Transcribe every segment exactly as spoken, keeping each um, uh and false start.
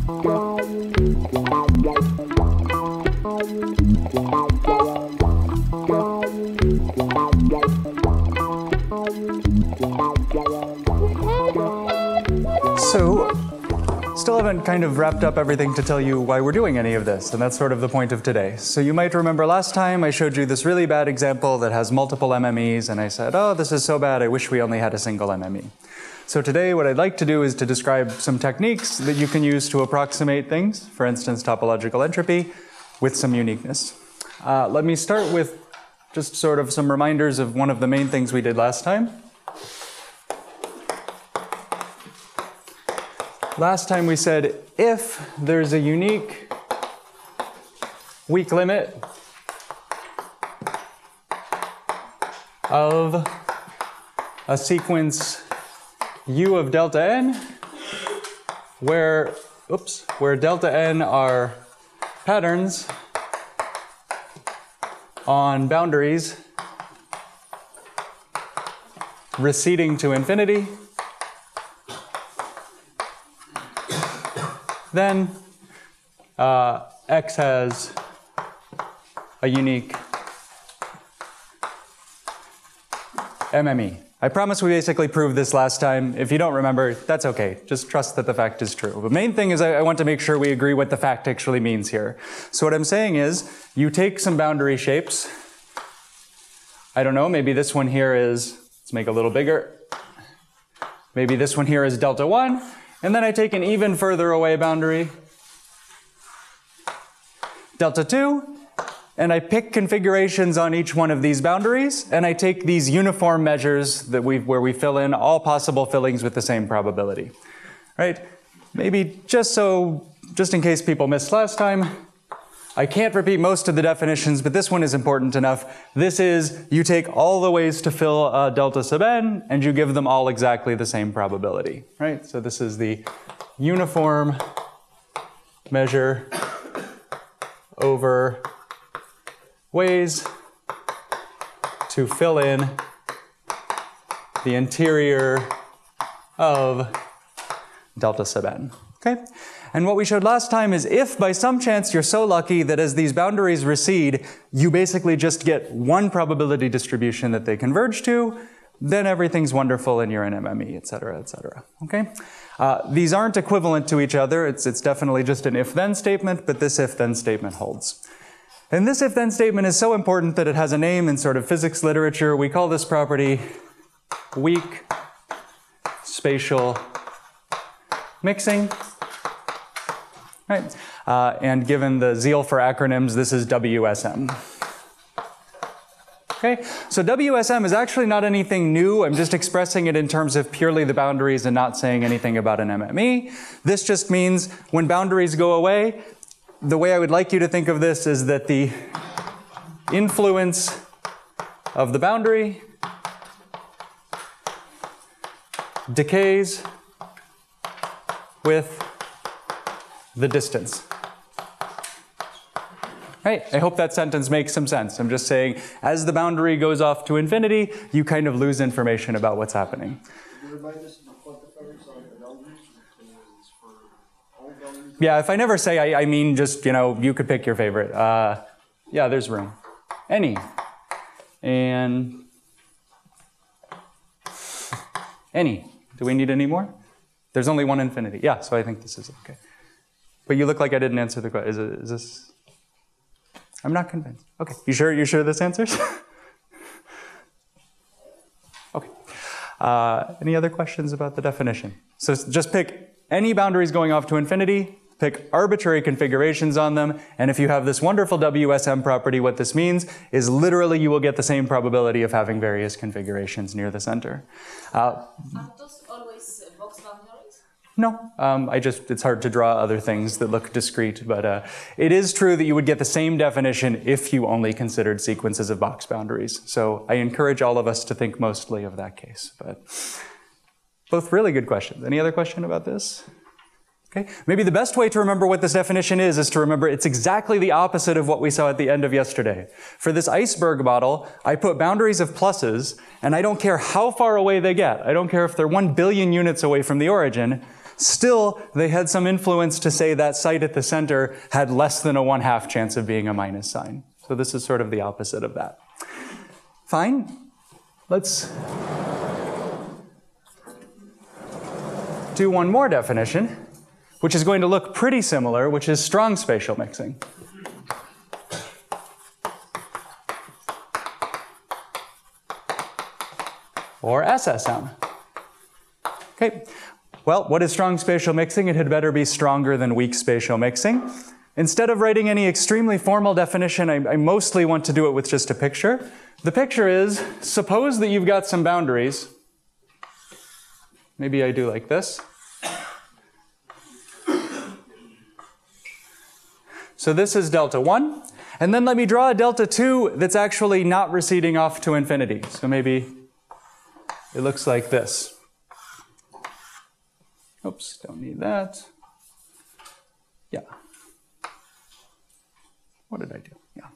So, still haven't kind of wrapped up everything to tell you why we're doing any of this, and that's sort of the point of today. So you might remember last time I showed you this really bad example that has multiple M M Es, and I said, oh, this is so bad, I wish we only had a single M M E. So today what I'd like to do is to describe some techniques that you can use to approximate things, for instance, topological entropy, with some uniqueness. Uh, let me start with just sort of some reminders of one of the main things we did last time. Last time we said if there's a unique weak limit of a sequence U of delta n, where, oops, where delta n are patterns on boundaries receding to infinity, then uh, X has a unique M M E. I promise we basically proved this last time. If you don't remember, that's okay. Just trust that the fact is true. The main thing is I, I want to make sure we agree what the fact actually means here. So what I'm saying is you take some boundary shapes. I don't know, maybe this one here is, let's make it a little bigger. Maybe this one here is delta one. And then I take an even further away boundary, delta two, and I pick configurations on each one of these boundaries, and I take these uniform measures that we where we fill in all possible fillings with the same probability. Right? Maybe just so, just in case people missed last time, I can't repeat most of the definitions, but this one is important enough. This is, you take all the ways to fill uh, delta sub n, and you give them all exactly the same probability, right? So this is the uniform measure over ways to fill in the interior of delta sub n, okay? And what we showed last time is if by some chance you're so lucky that as these boundaries recede, you basically just get one probability distribution that they converge to, then everything's wonderful and you're in M M E, et cetera, et cetera, okay? Uh, these aren't equivalent to each other. It's, it's definitely just an if-then statement, but this if-then statement holds. And this if-then statement is so important that it has a name in sort of physics literature. We call this property weak spatial mixing. Right. Uh, and given the zeal for acronyms, this is W S M. Okay, so W S M is actually not anything new. I'm just expressing it in terms of purely the boundaries and not saying anything about an M M E. This just means when boundaries go away, the way I would like you to think of this is that the influence of the boundary decays with the distance. Right, I hope that sentence makes some sense. I'm just saying, as the boundary goes off to infinity, you kind of lose information about what's happening. Can you remind us of the quantifiers on the boundaries? For all boundaries? Yeah, if I never say, I, I mean just, you know, you could pick your favorite. Uh, yeah, there's room. Any. And any. Do we need any more? There's only one infinity. Yeah, so I think this is okay. But you look like I didn't answer the question. Is, it, is this? I'm not convinced. Okay, you sure? You sure this answers? Okay. Uh, any other questions about the definition? So just pick any boundaries going off to infinity. Pick arbitrary configurations on them, and if you have this wonderful W S M property, what this means is literally you will get the same probability of having various configurations near the center. Uh, Are those always box boundaries? No, um, I just, it's hard to draw other things that look discrete, but uh, it is true that you would get the same definition if you only considered sequences of box boundaries. So I encourage all of us to think mostly of that case, but both really good questions. Any other question about this? Okay. Maybe the best way to remember what this definition is is to remember it's exactly the opposite of what we saw at the end of yesterday. For this iceberg model, I put boundaries of pluses, and I don't care how far away they get. I don't care if they're one billion units away from the origin. still they had some influence to say that site at the center had less than a one-half chance of being a minus sign. So this is sort of the opposite of that. Fine. Let's do one more definition, which is going to look pretty similar, which is strong spatial mixing. Or S S M. Okay, well, what is strong spatial mixing? It had better be stronger than weak spatial mixing. Instead of writing any extremely formal definition, I, I mostly want to do it with just a picture. The picture is, suppose that you've got some boundaries. Maybe I do like this. So this is delta one. And then let me draw a delta two that's actually not receding off to infinity. So maybe it looks like this. Oops, don't need that. Yeah. What did I do? Yeah.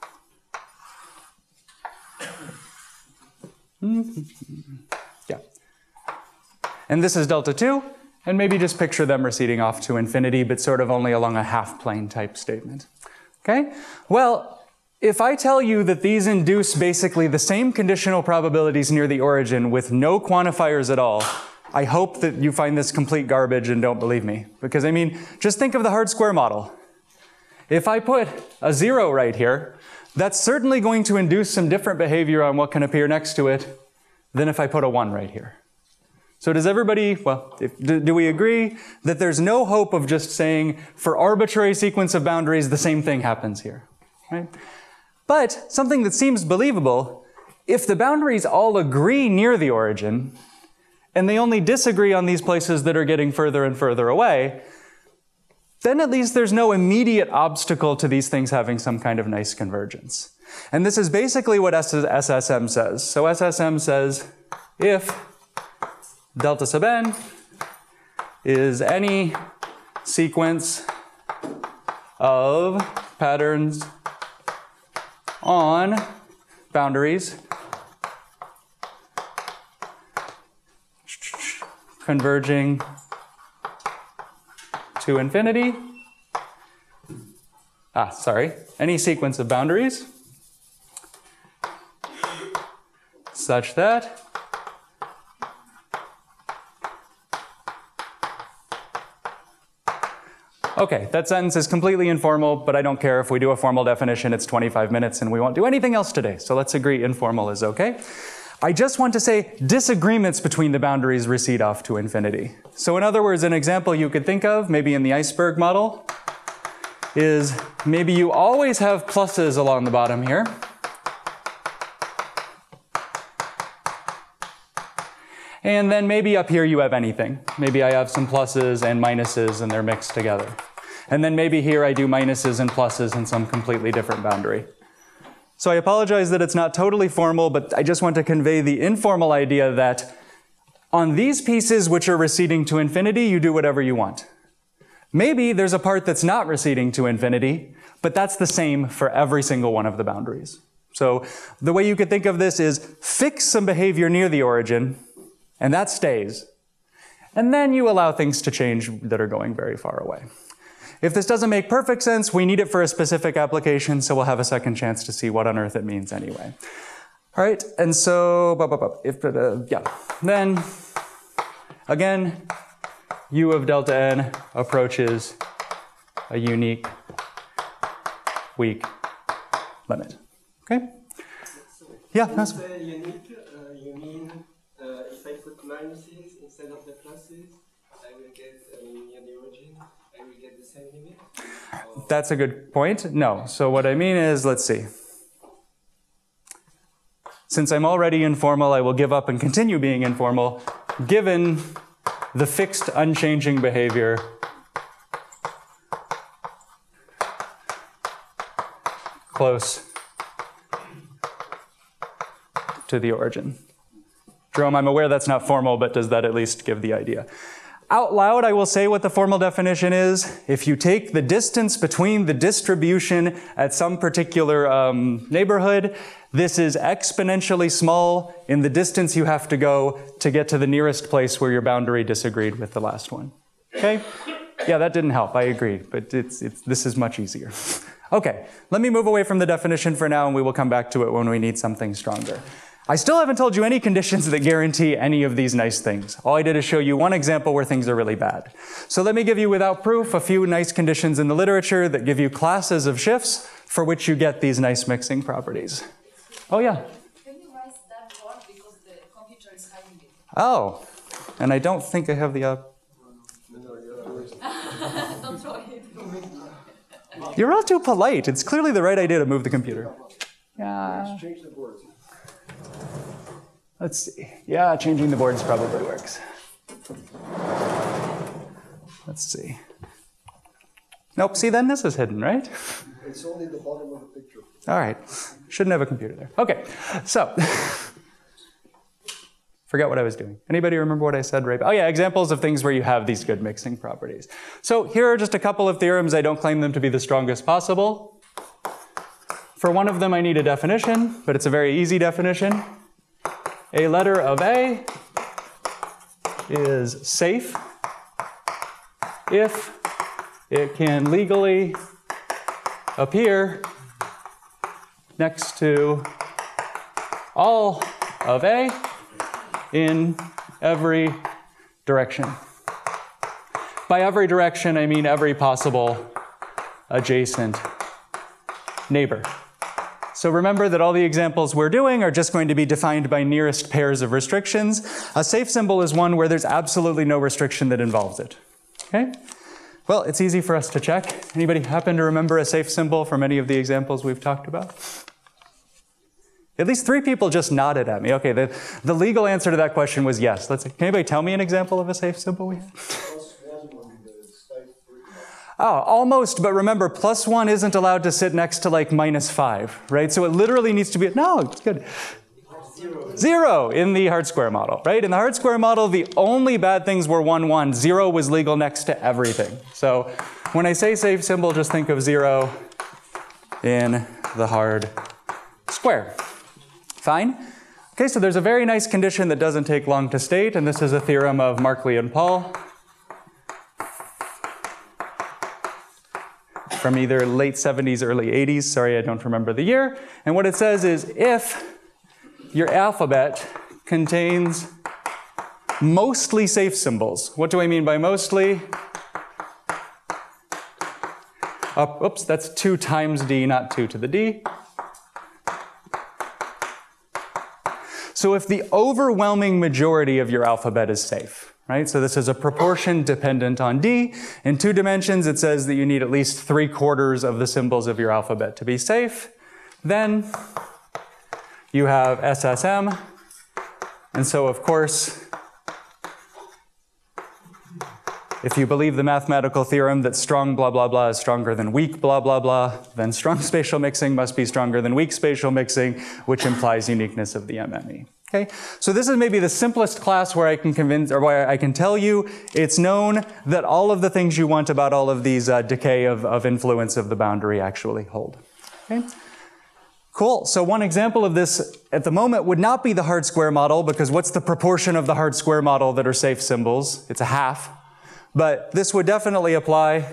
Yeah. And this is delta two, and maybe just picture them receding off to infinity, but sort of only along a half-plane type statement. Okay? Well, if I tell you that these induce basically the same conditional probabilities near the origin with no quantifiers at all, I hope that you find this complete garbage and don't believe me. Because, I mean, just think of the hard square model. If I put a zero right here, that's certainly going to induce some different behavior on what can appear next to it than if I put a one right here. So does everybody, well, if, do, do we agree that there's no hope of just saying for arbitrary sequence of boundaries, the same thing happens here, right? But something that seems believable, if the boundaries all agree near the origin, and they only disagree on these places that are getting further and further away, then at least there's no immediate obstacle to these things having some kind of nice convergence. And this is basically what S S M says. So S S M says if delta sub n is any sequence of patterns on boundaries converging to infinity, ah, sorry, any sequence of boundaries such that okay, that sentence is completely informal, but I don't care if we do a formal definition, it's twenty-five minutes and we won't do anything else today. So let's agree informal is okay. I just want to say disagreements between the boundaries recede off to infinity. So in other words, an example you could think of, maybe in the iceberg model, is maybe you always have pluses along the bottom here. And then maybe up here you have anything. Maybe I have some pluses and minuses and they're mixed together. And then maybe here I do minuses and pluses in some completely different boundary. So I apologize that it's not totally formal, but I just want to convey the informal idea that on these pieces which are receding to infinity, you do whatever you want. Maybe there's a part that's not receding to infinity, but that's the same for every single one of the boundaries. So the way you could think of this is fix some behavior near the origin, and that stays. And then you allow things to change that are going very far away. If this doesn't make perfect sense, we need it for a specific application, so we'll have a second chance to see what on earth it means anyway. All right, and so, if, uh, yeah. Then, again, U of delta n approaches a unique weak limit. Okay? Yeah, that's When you say unique, uh, you mean uh, if I put minuses instead of the pluses, I will get uh, near the origin, I will get the same limit? Or That's a good point. No. So what I mean is, let's see. Since I'm already informal, I will give up and continue being informal, given the fixed, unchanging behavior close to the origin. Jerome, I'm aware that's not formal, but does that at least give the idea? Out loud, I will say what the formal definition is. If you take the distance between the distribution at some particular um, neighborhood, this is exponentially small in the distance you have to go to get to the nearest place where your boundary disagreed with the last one. Okay? Yeah, that didn't help, I agree, but it's, it's, this is much easier. Okay, let me move away from the definition for now and we will come back to it when we need something stronger. I still haven't told you any conditions that guarantee any of these nice things. All I did is show you one example where things are really bad. So let me give you, without proof, a few nice conditions in the literature that give you classes of shifts for which you get these nice mixing properties. Oh yeah? Can you raise that word because the computer is hiding it? Oh, and I don't think I have the... Uh... Don't throw it. You're all too polite. It's clearly the right idea to move the computer. Yeah. Change the boards. Let's see. Yeah, changing the boards probably works. Let's see. Nope, see then this is hidden, right? It's only the bottom of the picture. All right, shouldn't have a computer there. Okay, so, forget what I was doing. Anybody remember what I said right? Oh yeah, examples of things where you have these good mixing properties. So here are just a couple of theorems. I don't claim them to be the strongest possible. For one of them I need a definition, but it's a very easy definition. A letter of A is safe if it can legally appear next to all of A in every direction. By every direction, I mean every possible adjacent neighbor. So remember that all the examples we're doing are just going to be defined by nearest pairs of restrictions. A safe symbol is one where there's absolutely no restriction that involves it. Okay? Well, it's easy for us to check. Anybody happen to remember a safe symbol from any of the examples we've talked about? At least three people just nodded at me. Okay, the, the legal answer to that question was yes. Let's see. Can anybody tell me an example of a safe symbol we had? Oh, almost, but remember, plus one isn't allowed to sit next to like minus five, right? So it literally needs to be, no, it's good. Zero. Zero in the hard square model, right? In the hard square model, the only bad things were one, one. Zero was legal next to everything. So when I say safe symbol, just think of zero in the hard square. Fine? Okay, so there's a very nice condition that doesn't take long to state, and this is a theorem of Markley and Paul from either late seventies, early eighties. Sorry, I don't remember the year. And what it says is if your alphabet contains mostly safe symbols. What do I mean by mostly? Uh, oops, that's two times D, not two to the D. So if the overwhelming majority of your alphabet is safe, right? So this is a proportion dependent on D. In two dimensions, it says that you need at least three quarters of the symbols of your alphabet to be safe. Then you have S S M. And so, of course, if you believe the mathematical theorem that strong blah, blah, blah is stronger than weak blah, blah, blah, then strong spatial mixing must be stronger than weak spatial mixing, which implies uniqueness of the M M E. Okay, so this is maybe the simplest class where I can convince, or where I can tell you it's known that all of the things you want about all of these uh, decay of, of influence of the boundary actually hold. Okay, cool. So one example of this at the moment would not be the hard square model, because what's the proportion of the hard square model that are safe symbols? It's a half. But this would definitely apply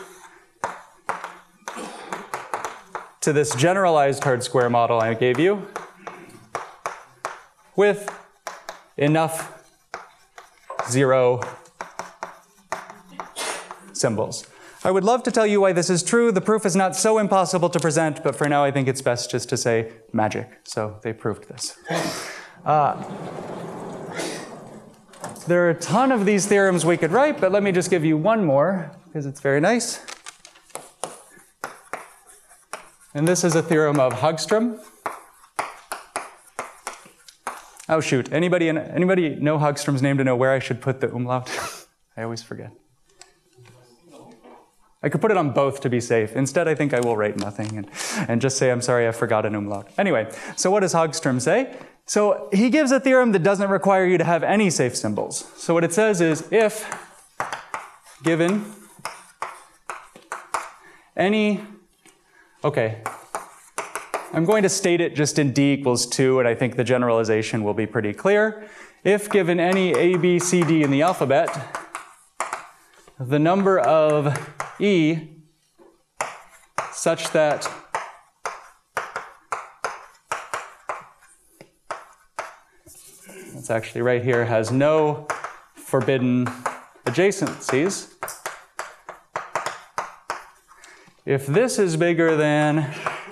to this generalized hard square model I gave you, with enough zero symbols. I would love to tell you why this is true. The proof is not so impossible to present, but for now I think it's best just to say magic. So they proved this. Uh, there are a ton of these theorems we could write, but let me just give you one more, because it's very nice. And this is a theorem of Hagström. Oh shoot, anybody, anybody know Hagström's name to know where I should put the umlaut? I always forget. I could put it on both to be safe. Instead, I think I will write nothing and, and just say, I'm sorry, I forgot an umlaut. Anyway, so what does Hagström say? So he gives a theorem that doesn't require you to have any safe symbols. So what it says is, if given any, okay, I'm going to state it just in D equals two, and I think the generalization will be pretty clear. If given any A, B, C, D in the alphabet, the number of E such that it's actually right here, has no forbidden adjacencies. If this is bigger than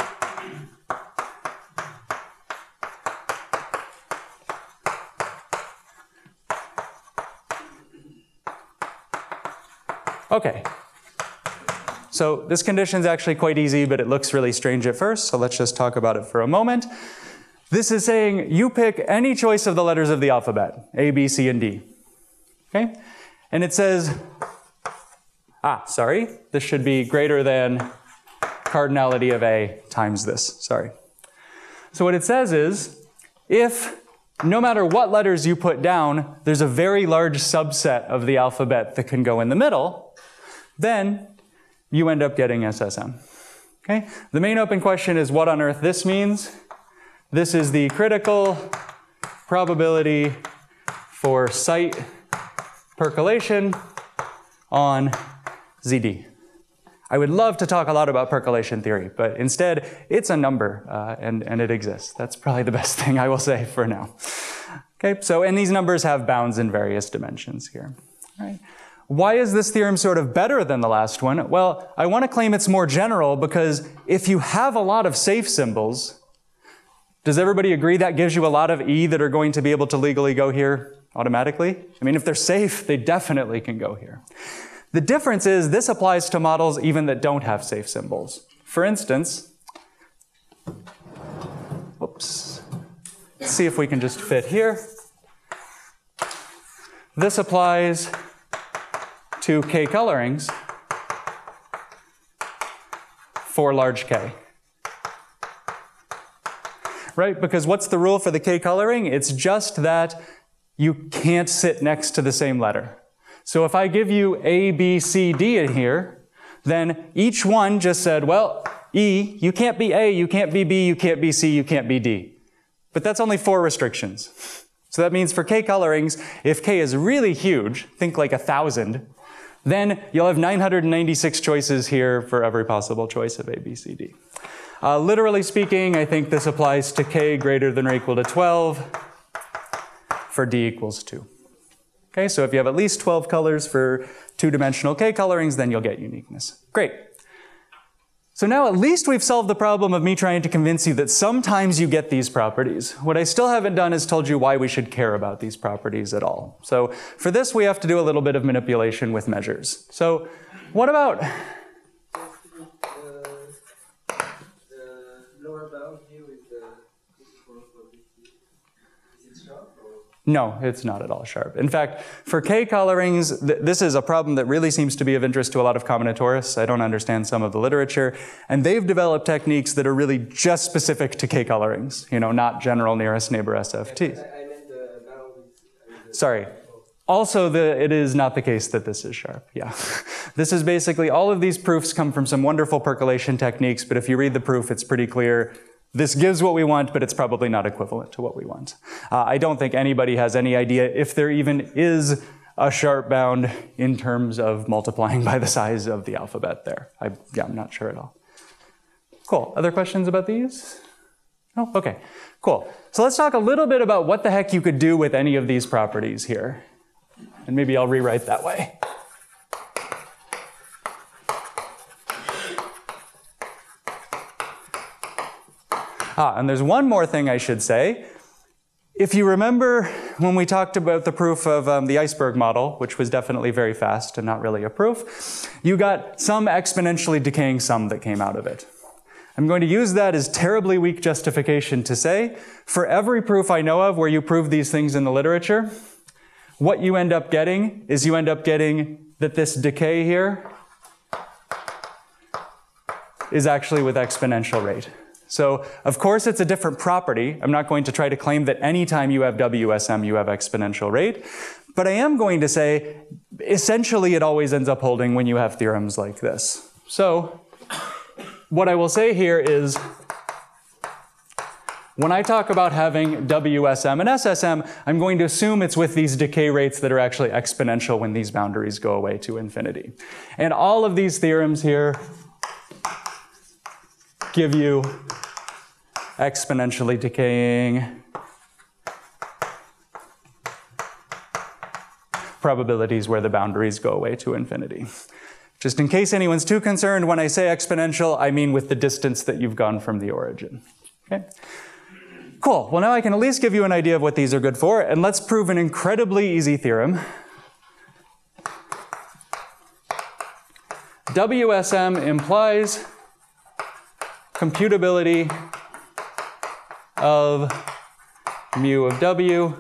okay. So this condition is actually quite easy, but it looks really strange at first, so let's just talk about it for a moment. This is saying you pick any choice of the letters of the alphabet, A, B, C, and D. Okay? And it says, ah, sorry, this should be greater than cardinality of A times this, sorry. So what it says is, if no matter what letters you put down, there's a very large subset of the alphabet that can go in the middle, then you end up getting S S M. Okay? The main open question is what on earth this means. This is the critical probability for site percolation on Z D. I would love to talk a lot about percolation theory, but instead it's a number uh, and, and it exists. That's probably the best thing I will say for now. Okay, so and these numbers have bounds in various dimensions here. All right. Why is this theorem sort of better than the last one? Well, I want to claim it's more general because if you have a lot of safe symbols, does everybody agree that gives you a lot of E that are going to be able to legally go here automatically? I mean, if they're safe, they definitely can go here. The difference is this applies to models even that don't have safe symbols. For instance, oops, let's see if we can just fit here. This applies to K colorings for large K. Right? Because what's the rule for the K coloring? It's just that you can't sit next to the same letter. So if I give you A, B, C, D in here, then each one just said, well, E, you can't be A, you can't be B, you can't be C, you can't be D. But that's only four restrictions. So that means for K colorings, if K is really huge, think like a thousand, then you'll have nine hundred ninety-six choices here for every possible choice of A, B, C, D. Uh, literally speaking, I think this applies to K greater than or equal to twelve for D equals two. Okay, so if you have at least twelve colors for two-dimensional K colorings, then you'll get uniqueness. Great. So now at least we've solved the problem of me trying to convince you that sometimes you get these properties. What I still haven't done is told you why we should care about these properties at all. So for this, we have to do a little bit of manipulation with measures. So what about... No, it's not at all sharp. In fact, for K colorings, th this is a problem that really seems to be of interest to a lot of combinatorists. I don't understand some of the literature. And they've developed techniques that are really just specific to K colorings, you know, not general nearest neighbor S F Ts. I meant the bounds. Sorry. Also, the, it is not the case that this is sharp, yeah. This is basically, all of these proofs come from some wonderful percolation techniques, but if you read the proof, it's pretty clear. This gives what we want, but it's probably not equivalent to what we want. Uh, I don't think anybody has any idea if there even is a sharp bound in terms of multiplying by the size of the alphabet there. I, yeah, I'm not sure at all. Cool. Other questions about these? No? Okay. Cool. So let's talk a little bit about what the heck you could do with any of these properties here. And maybe I'll rewrite that way. Ah, and there's one more thing I should say. If you remember when we talked about the proof of um, the iceberg model, which was definitely very fast and not really a proof, you got some exponentially decaying sum that came out of it. I'm going to use that as terribly weak justification to say, for every proof I know of where you prove these things in the literature, what you end up getting is you end up getting that this decay here is actually with exponential rate. So, of course, it's a different property. I'm not going to try to claim that anytime you have W S M, you have exponential rate. But I am going to say, essentially, it always ends up holding when you have theorems like this. So, what I will say here is, When I talk about having W S M and S S M, I'm going to assume it's with these decay rates that are actually exponential when these boundaries go away to infinity. And all of these theorems here give you exponentially decaying probabilities where the boundaries go away to infinity. Just in case anyone's too concerned, when I say exponential, I mean with the distance that you've gone from the origin. Okay? Cool. Well, now I can at least give you an idea of what these are good for, and let's prove an incredibly easy theorem. W S M implies computability of mu of W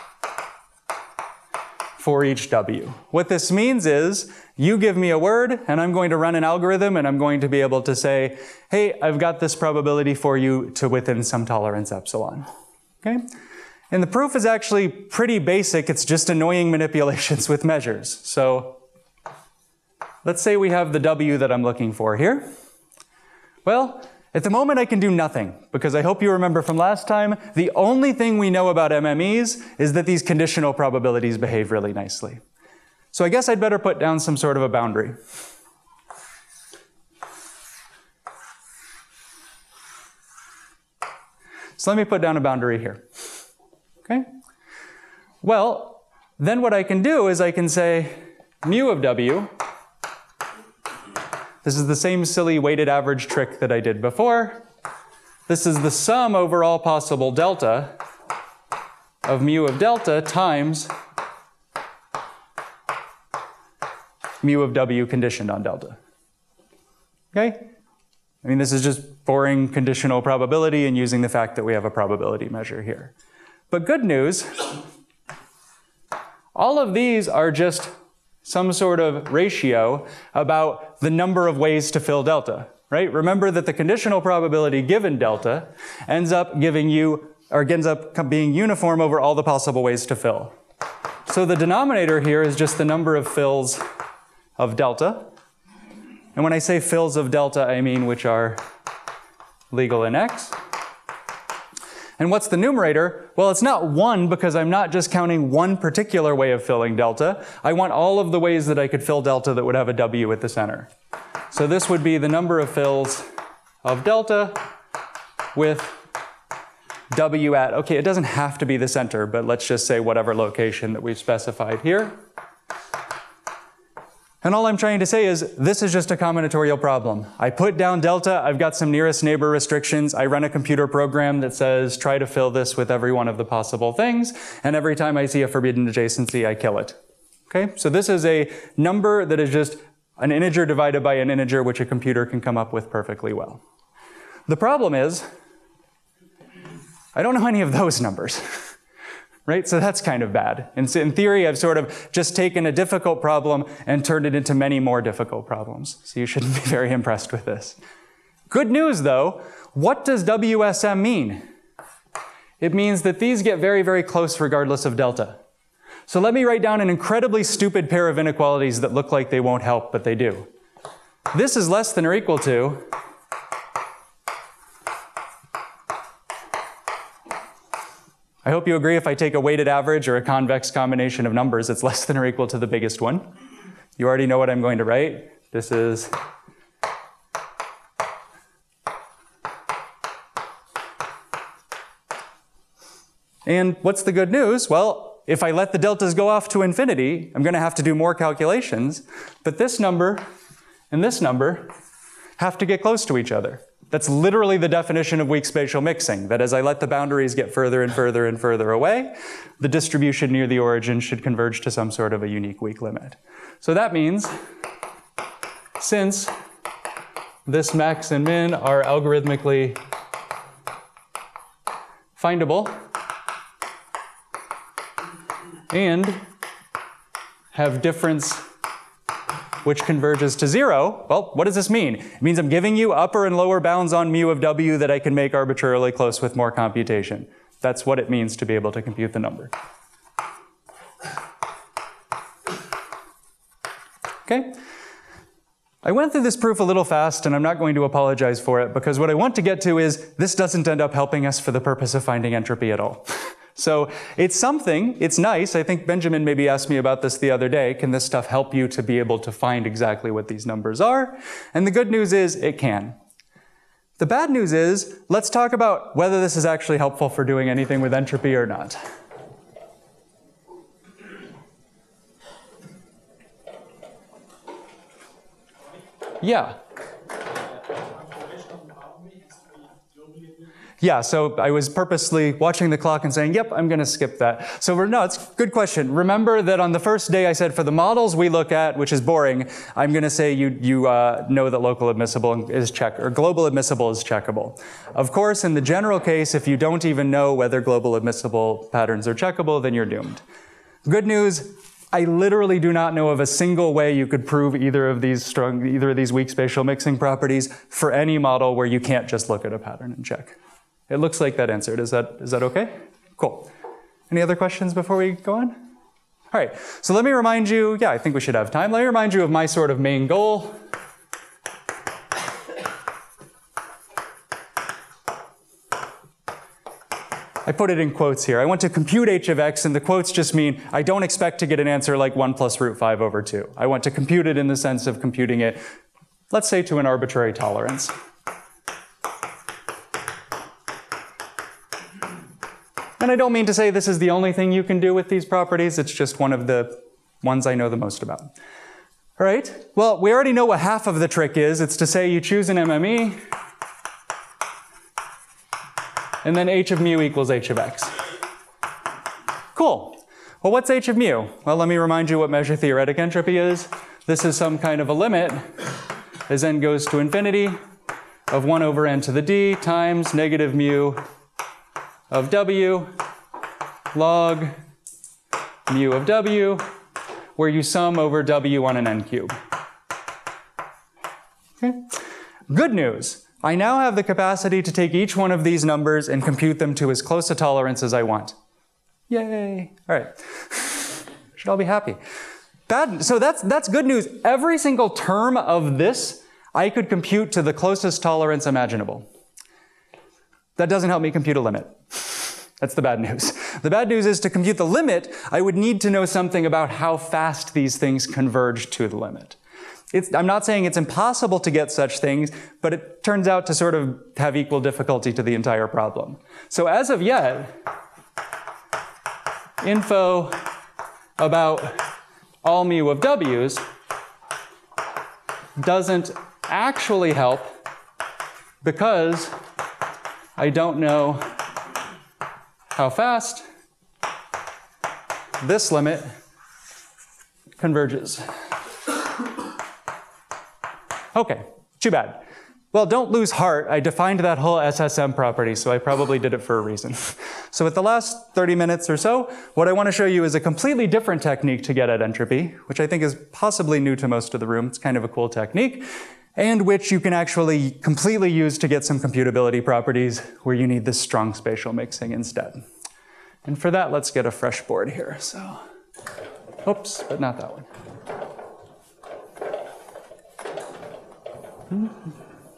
for each W. What this means is you give me a word and I'm going to run an algorithm and I'm going to be able to say, hey, I've got this probability for you to within some tolerance epsilon. Okay? And the proof is actually pretty basic. It's just annoying manipulations with measures. So let's say we have the W that I'm looking for here. Well, at the moment I can do nothing because I hope you remember from last time, the only thing we know about M M Es is that these conditional probabilities behave really nicely. So I guess I'd better put down some sort of a boundary. So let me put down a boundary here. Okay? Well, then what I can do is I can say mu of W. This is the same silly weighted average trick that I did before. This is the sum over all possible delta of mu of delta times mu of W conditioned on delta. Okay? I mean, this is just boring conditional probability and using the fact that we have a probability measure here. But good news, all of these are just some sort of ratio about the number of ways to fill delta, right? Remember that the conditional probability given delta ends up giving you, or ends up being uniform over all the possible ways to fill. So the denominator here is just the number of fills of delta. And when I say fills of delta, I mean which are legal in X. And what's the numerator? Well, it's not one because I'm not just counting one particular way of filling delta. I want all of the ways that I could fill delta that would have a W at the center. So this would be the number of fills of delta with W at, okay, it doesn't have to be the center, but let's just say whatever location that we've specified here. And all I'm trying to say is this is just a combinatorial problem. I put down delta, I've got some nearest neighbor restrictions, I run a computer program that says try to fill this with every one of the possible things, and every time I see a forbidden adjacency, I kill it. Okay, so this is a number that is just an integer divided by an integer which a computer can come up with perfectly well. The problem is, I don't know any of those numbers. Right? So that's kind of bad. And so in theory, I've sort of just taken a difficult problem and turned it into many more difficult problems. So you shouldn't be very impressed with this. Good news though, what does W S M mean? It means that these get very, very close regardless of delta. So let me write down an incredibly stupid pair of inequalities that look like they won't help, but they do. This is less than or equal to I hope you agree if I take a weighted average or a convex combination of numbers, it's less than or equal to the biggest one. You already know what I'm going to write. This is and what's the good news? Well, if I let the deltas go off to infinity, I'm going to have to do more calculations, but this number and this number have to get close to each other. That's literally the definition of weak spatial mixing, that as I let the boundaries get further and further and further away, the distribution near the origin should converge to some sort of a unique weak limit. So that means, since this max and min are algorithmically findable and have difference which converges to zero, well, what does this mean? It means I'm giving you upper and lower bounds on mu of W that I can make arbitrarily close with more computation. That's what it means to be able to compute the number. Okay? I went through this proof a little fast, and I'm not going to apologize for it, because what I want to get to is this doesn't end up helping us for the purpose of finding entropy at all. So it's something, it's nice. I think Benjamin maybe asked me about this the other day. Can this stuff help you to be able to find exactly what these numbers are? And the good news is it can. The bad news is, let's talk about whether this is actually helpful for doing anything with entropy or not. Yeah. Yeah, so I was purposely watching the clock and saying, yep, I'm going to skip that. So we're, no, it's a good question. Remember that on the first day I said for the models we look at, which is boring, I'm going to say you, you uh, know that local admissible is check, or global admissible is checkable. Of course, in the general case, if you don't even know whether global admissible patterns are checkable, then you're doomed. Good news, I literally do not know of a single way you could prove either of these strong, either of these weak spatial mixing properties for any model where you can't just look at a pattern and check. It looks like that answered. Is that, is that okay? Cool. Any other questions before we go on? All right, so let me remind you, yeah, I think we should have time. Let me remind you of my sort of main goal. I put it in quotes here. I want to compute h of x, and the quotes just mean I don't expect to get an answer like one plus root five over two. I want to compute it in the sense of computing it, let's say, to an arbitrary tolerance. And I don't mean to say this is the only thing you can do with these properties. It's just one of the ones I know the most about. All right, well, we already know what half of the trick is. It's to say you choose an M M E, and then h of mu equals h of x. Cool. Well, what's h of mu? Well, let me remind you what measure-theoretic entropy is. This is some kind of a limit as n goes to infinity of one over n to the d times negative mu of w log mu of w, where you sum over w on an n cube. Okay. Good news. I now have the capacity to take each one of these numbers and compute them to as close a tolerance as I want. Yay. All right. Should all be happy. Bad, so that's, that's good news. Every single term of this, I could compute to the closest tolerance imaginable. That doesn't help me compute a limit. That's the bad news. The bad news is to compute the limit, I would need to know something about how fast these things converge to the limit. It's, I'm not saying it's impossible to get such things, but it turns out to sort of have equal difficulty to the entire problem. So as of yet, info about all mu of w's doesn't actually help because I don't know how fast this limit converges. Okay, too bad. Well, don't lose heart. I defined that whole S S M property, so I probably did it for a reason. So at the last thirty minutes or so, what I want to show you is a completely different technique to get at entropy, which I think is possibly new to most of the room. It's kind of a cool technique, and which you can actually completely use to get some computability properties where you need this strong spatial mixing instead. And for that, let's get a fresh board here. So, oops, but not that one. Mm-hmm.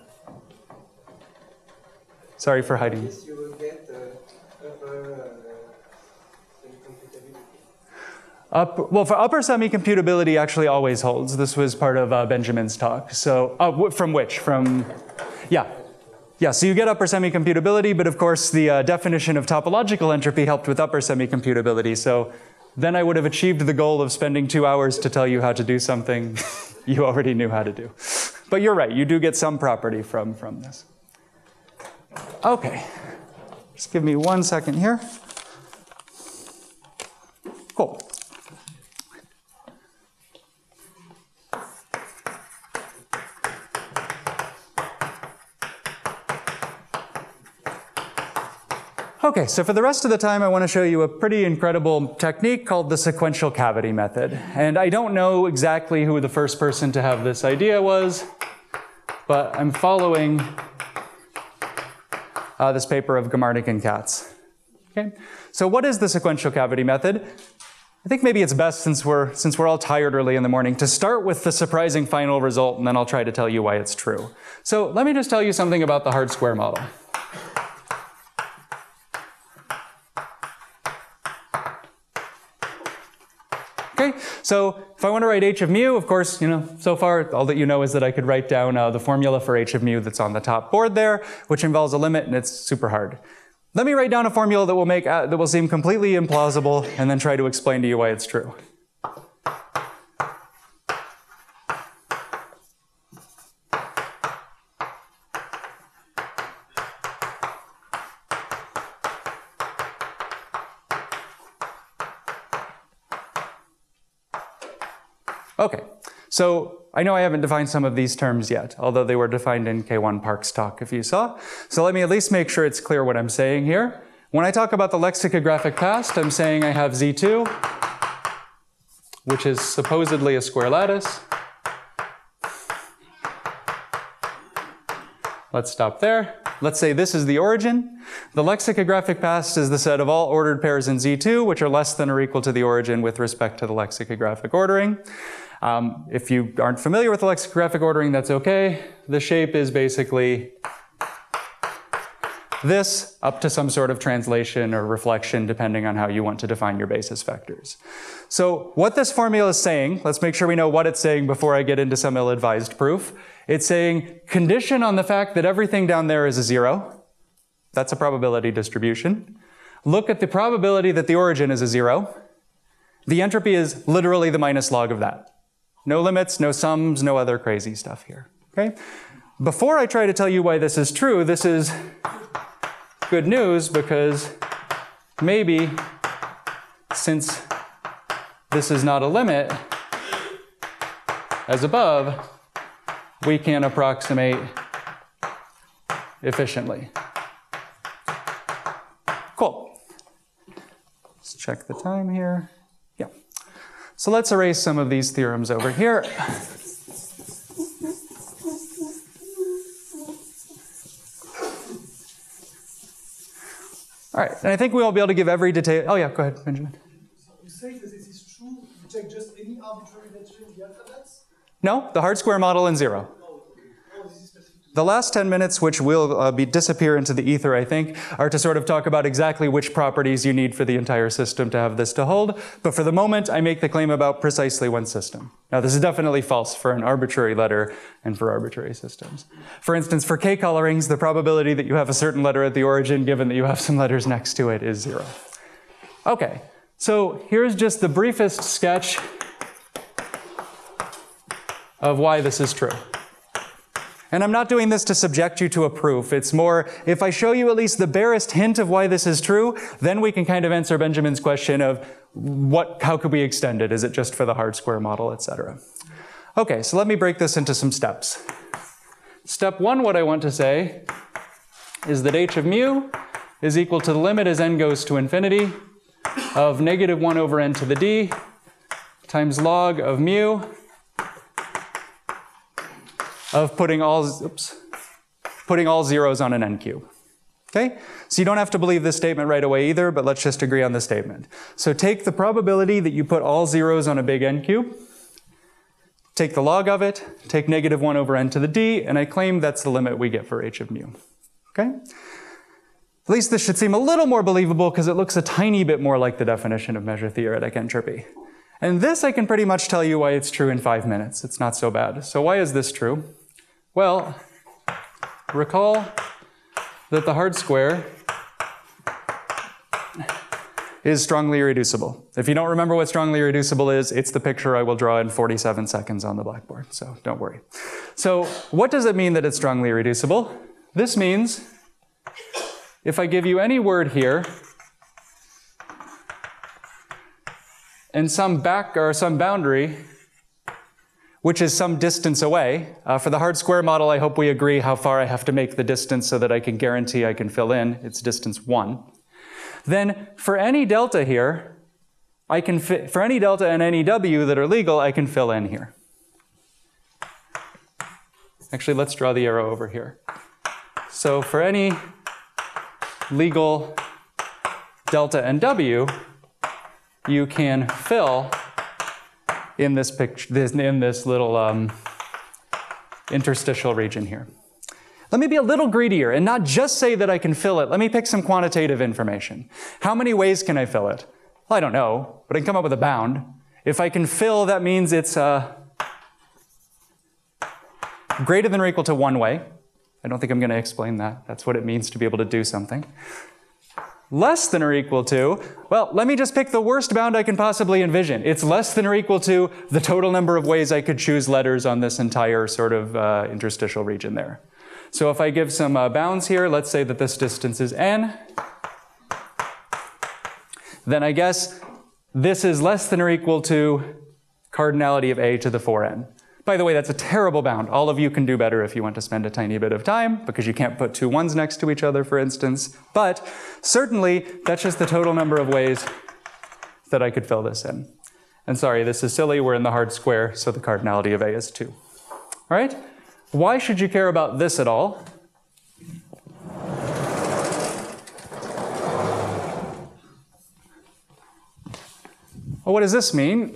Sorry for hiding. Yes, you will get uh, upper uh, computability. Up, well, for upper semi-computability actually always holds. This was part of uh, Benjamin's talk. So, uh, from which? From, yeah. Yeah, so you get upper semi-computability, but of course the uh, definition of topological entropy helped with upper semi-computability. So then I would have achieved the goal of spending two hours to tell you how to do something you already knew how to do. But you're right, you do get some property from, from this. Okay, just give me one second here. Cool. Okay, so for the rest of the time, I want to show you a pretty incredible technique called the sequential cavity method. And I don't know exactly who the first person to have this idea was, but I'm following uh, this paper of Gamarnik and Katz. Okay, so what is the sequential cavity method? I think maybe it's best, since we're, since we're all tired early in the morning, to start with the surprising final result, and then I'll try to tell you why it's true. So let me just tell you something about the hard square model. Okay, so if I want to write h of mu, of course, you know, so far all that you know is that I could write down uh, the formula for h of mu that's on the top board there, which involves a limit, and it's super hard. Let me write down a formula that will make uh, that will seem completely implausible, and then try to explain to you why it's true. Okay, so I know I haven't defined some of these terms yet, although they were defined in K one Park's talk, if you saw. So let me at least make sure it's clear what I'm saying here. When I talk about the lexicographic past, I'm saying I have Z two, which is supposedly a square lattice. Let's stop there. Let's say this is the origin. The lexicographic past is the set of all ordered pairs in Z two, which are less than or equal to the origin with respect to the lexicographic ordering. Um, if you aren't familiar with the lexicographic ordering, that's okay. The shape is basically this up to some sort of translation or reflection, depending on how you want to define your basis vectors. So what this formula is saying, let's make sure we know what it's saying before I get into some ill-advised proof. It's saying condition on the fact that everything down there is a zero. That's a probability distribution. Look at the probability that the origin is a zero. The entropy is literally the minus log of that. No limits, no sums, no other crazy stuff here, okay? Before I try to tell you why this is true, this is good news, because maybe since this is not a limit, as above, we can approximate efficiently. Cool. Let's check the time here. Yeah. So let's erase some of these theorems over here. All right, and I think we won't be able to give every detail. Oh yeah, go ahead, Benjamin. So you say that this is true, you take just any arbitrary letter in the alphabets? No, the hard square model and zero. Oh, okay. Oh, this is specific. The last ten minutes, which will uh, be disappear into the ether, I think, are to sort of talk about exactly which properties you need for the entire system to have this to hold. But for the moment, I make the claim about precisely one system. Now, this is definitely false for an arbitrary letter and for arbitrary systems. For instance, for K colorings, the probability that you have a certain letter at the origin, given that you have some letters next to it, is zero. Okay, so here's just the briefest sketch of why this is true. And I'm not doing this to subject you to a proof. It's more, if I show you at least the barest hint of why this is true, then we can kind of answer Benjamin's question of what, how could we extend it? Is it just for the hard square model, et cetera? Okay, so let me break this into some steps. Step one, what I want to say is that h of mu is equal to the limit as n goes to infinity of negative one over n to the d times log of mu of putting all, oops, putting all zeros on an n cube. Okay? So you don't have to believe this statement right away either, but let's just agree on the statement. So take the probability that you put all zeros on a big n cube, take the log of it, take negative one over n to the d, and I claim that's the limit we get for h of mu. Okay? At least this should seem a little more believable because it looks a tiny bit more like the definition of measure-theoretic entropy. And this I can pretty much tell you why it's true in five minutes. It's not so bad. So why is this true? Well, recall that the hard square is strongly irreducible. If you don't remember what strongly irreducible is, it's the picture I will draw in forty-seven seconds on the blackboard, so don't worry. So what does it mean that it's strongly irreducible? This means if I give you any word here and some back or some boundary, which is some distance away. Uh, for the hard square model, I hope we agree how far I have to make the distance so that I can guarantee I can fill in. It's distance one. Then for any delta here, I can fit, for any delta and any w that are legal, I can fill in here. Actually, let's draw the arrow over here. So for any legal delta and w, you can fill in this picture, this, in this little um, interstitial region here. Let me be a little greedier and not just say that I can fill it. Let me pick some quantitative information. How many ways can I fill it? Well, I don't know, but I can come up with a bound. If I can fill, that means it's uh, greater than or equal to one way. I don't think I'm going to explain that. That's what it means to be able to do something. Less than or equal to, well, let me just pick the worst bound I can possibly envision. It's less than or equal to the total number of ways I could choose letters on this entire sort of uh, interstitial region there. So if I give some uh, bounds here, let's say that this distance is n, then I guess this is less than or equal to cardinality of a to the four n. By the way, that's a terrible bound. All of you can do better if you want to spend a tiny bit of time, because you can't put two ones next to each other, for instance. But certainly, that's just the total number of ways that I could fill this in. And sorry, this is silly. We're in the hard square, so the cardinality of a is two. All right? Why should you care about this at all? Well, what does this mean?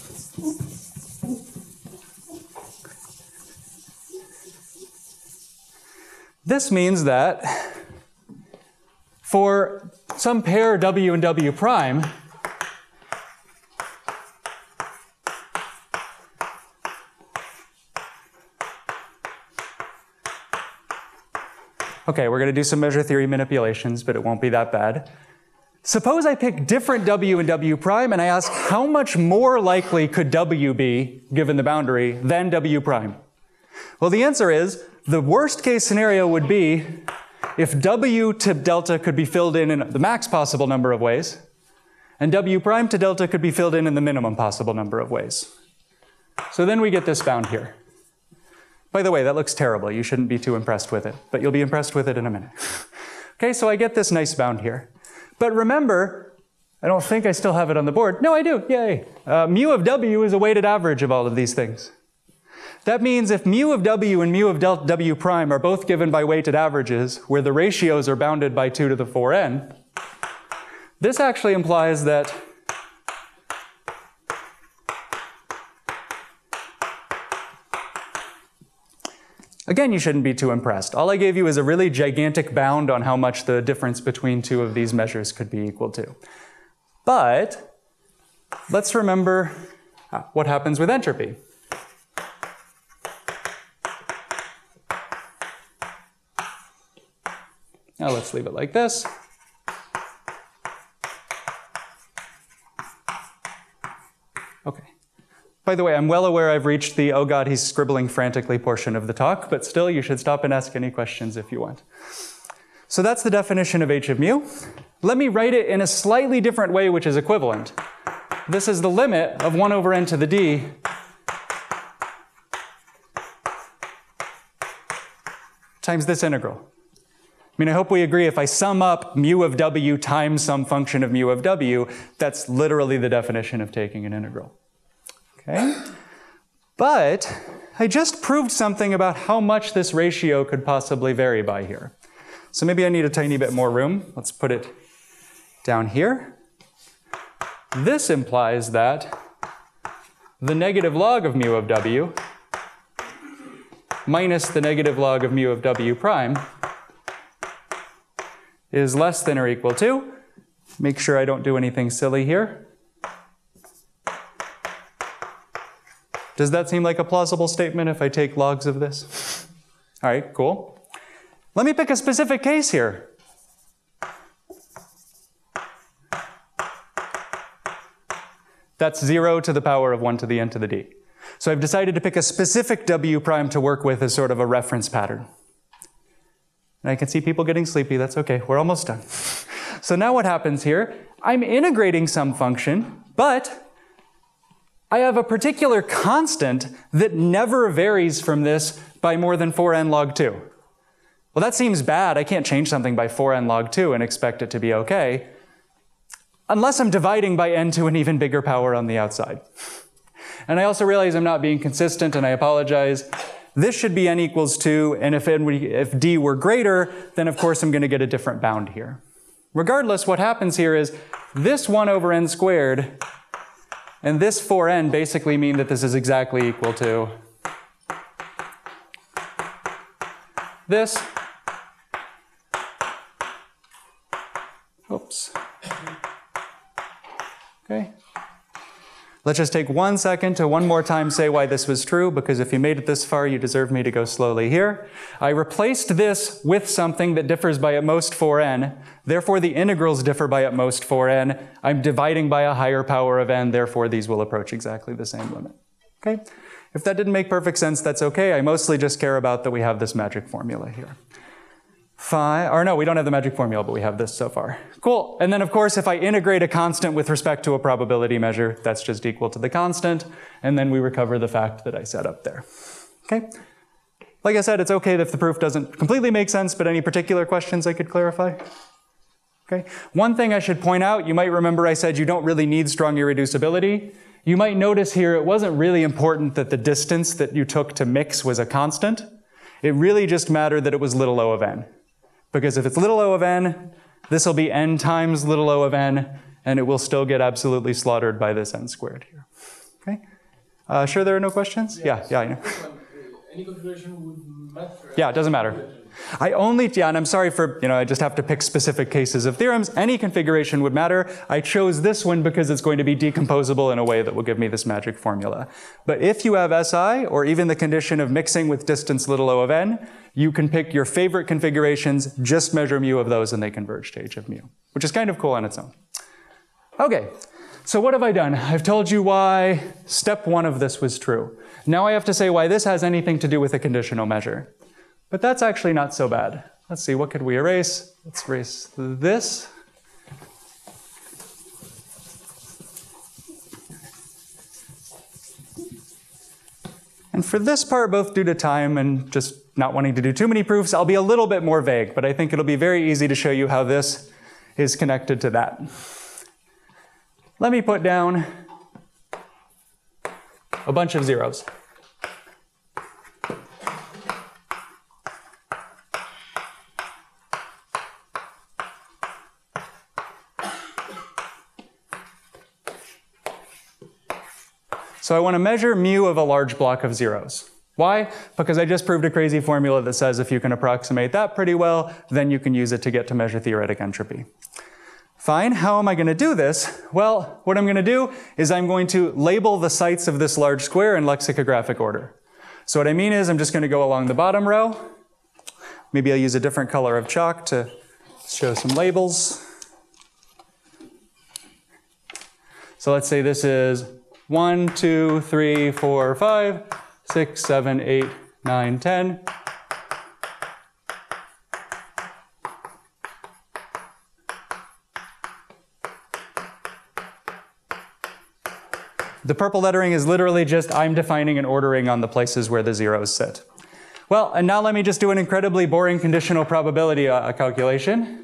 This means that for some pair W and W prime, okay, we're going to do some measure theory manipulations, but it won't be that bad. Suppose I pick different W and W prime, and I ask how much more likely could W be, given the boundary, than W prime? Well, the answer is, the worst case scenario would be if W to delta could be filled in in the max possible number of ways, and W prime to delta could be filled in in the minimum possible number of ways. So then we get this bound here. By the way, that looks terrible. You shouldn't be too impressed with it, but you'll be impressed with it in a minute. Okay, so I get this nice bound here. But remember, I don't think I still have it on the board. No, I do, yay. Uh, mu of W is a weighted average of all of these things. That means if mu of W and mu of delta W prime are both given by weighted averages, where the ratios are bounded by two to the four n, this actually implies that again, you shouldn't be too impressed. All I gave you is a really gigantic bound on how much the difference between two of these measures could be equal to. But let's remember what happens with entropy. Now let's leave it like this. Okay. By the way, I'm well aware I've reached the, oh God, he's scribbling frantically portion of the talk, but still you should stop and ask any questions if you want. So that's the definition of h of mu. Let me write it in a slightly different way, which is equivalent. This is the limit of one over n to the d times this integral. I mean, I hope we agree if I sum up mu of w times some function of mu of w, that's literally the definition of taking an integral. Okay? But I just proved something about how much this ratio could possibly vary by here. So maybe I need a tiny bit more room. Let's put it down here. This implies that the negative log of mu of w minus the negative log of mu of w prime is less than or equal to, make sure I don't do anything silly here. Does that seem like a plausible statement if I take logs of this? All right, cool. Let me pick a specific case here. That's zero to the power of one to the n to the d. So I've decided to pick a specific w prime to work with as sort of a reference pattern. And I can see people getting sleepy, that's okay, we're almost done. So now what happens here? I'm integrating some function, but I have a particular constant that never varies from this by more than four n log two. Well, that seems bad. I can't change something by four n log two and expect it to be okay, unless I'm dividing by n to an even bigger power on the outside. And I also realize I'm not being consistent, and I apologize. This should be n equals two, and if, n, if d were greater, then of course I'm going to get a different bound here. Regardless, what happens here is this one over n squared and this four n basically mean that this is exactly equal to this. Oops. Okay. Let's just take one second to one more time say why this was true, because if you made it this far, you deserve me to go slowly here. I replaced this with something that differs by at most four n. Therefore, the integrals differ by at most four n. I'm dividing by a higher power of n. Therefore, these will approach exactly the same limit. Okay? If that didn't make perfect sense, that's okay. I mostly just care about that we have this magic formula here. Five, or no, we don't have the magic formula, but we have this so far. Cool. And then, of course, if I integrate a constant with respect to a probability measure, that's just equal to the constant. And then we recover the fact that I set up there. Okay? Like I said, it's okay if the proof doesn't completely make sense, but any particular questions I could clarify? Okay. One thing I should point out, you might remember I said you don't really need strong irreducibility. You might notice here it wasn't really important that the distance that you took to mix was a constant. It really just mattered that it was little o of n. Because if it's little o of n, this will be n times little o of n, and it will still get absolutely slaughtered by this n squared here. Okay? Uh, sure there are no questions? Yeah, yeah, yeah I know. Any configuration would matter. Yeah, it doesn't matter. I only, yeah, and I'm sorry for, you know, I just have to pick specific cases of theorems. Any configuration would matter. I chose this one because it's going to be decomposable in a way that will give me this magic formula. But if you have S I, or even the condition of mixing with distance little o of n, you can pick your favorite configurations, just measure mu of those, and they converge to h of mu, which is kind of cool on its own. Okay, so what have I done? I've told you why step one of this was true. Now I have to say why this has anything to do with a conditional measure. But that's actually not so bad. Let's see, what could we erase? Let's erase this. And for this part, both due to time and just not wanting to do too many proofs, I'll be a little bit more vague, but I think it'll be very easy to show you how this is connected to that. Let me put down a bunch of zeros. So I want to measure mu of a large block of zeros. Why? Because I just proved a crazy formula that says if you can approximate that pretty well, then you can use it to get to measure theoretic entropy. Fine, how am I going to do this? Well, what I'm going to do is I'm going to label the sites of this large square in lexicographic order. So what I mean is I'm just going to go along the bottom row. Maybe I'll use a different color of chalk to show some labels. So let's say this is one, two, three, four, five, six, seven, eight, nine, ten. The purple lettering is literally just I'm defining an ordering on the places where the zeros sit. Well, and now let me just do an incredibly boring conditional probability uh, calculation.